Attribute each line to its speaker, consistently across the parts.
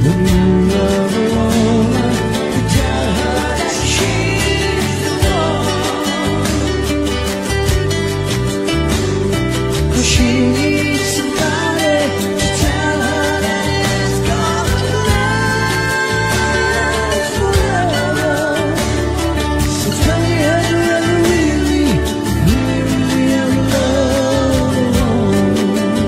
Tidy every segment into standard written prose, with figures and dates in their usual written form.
Speaker 1: When you love a woman, you tell her that she's the one. 'Cause she needs somebody to tell her that it's gonna last forever. So tell me, have you ever really, really ever loved a woman?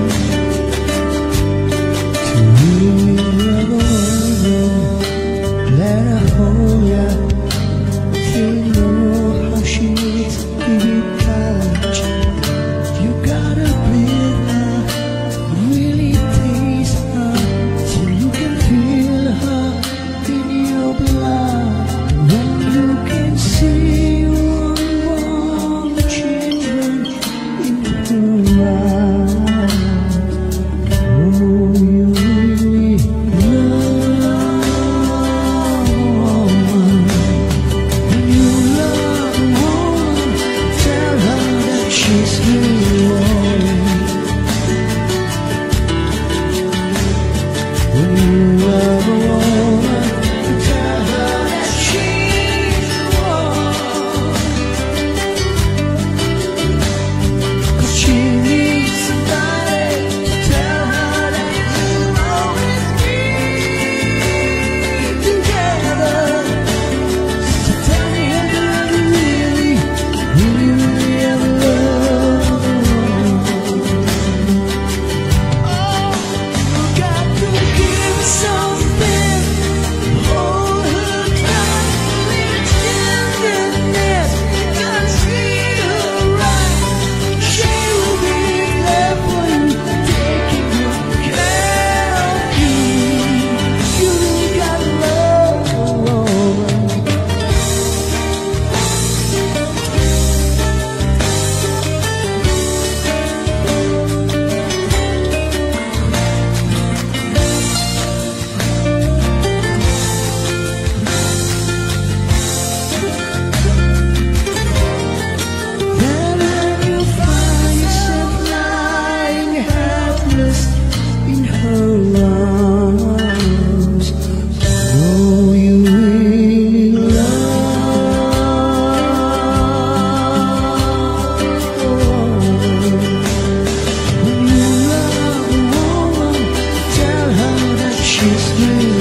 Speaker 1: To really love a woman, let her hold ya. You know how she needs to be touched. You gotta breathe her, really taste her, till you can feel her in your blood. Then you can see one the children in her eyes. Oh, you really love a woman. When you love a woman, tell her that she's the one. When you love a woman, tell her that she's the one. 'Cause she needs somebody to tell her that you'll always be together. So tell me, have you ever really, really, really ever loved a woman? Oh, you got to give something, hold her tight, with tenderness, and treat her right. She will be there for you, taking good care of you. You gotta love a woman. Then when you find yourself lying helpless in her arms, oh, you will love a woman. When you love a woman, tell her that she's with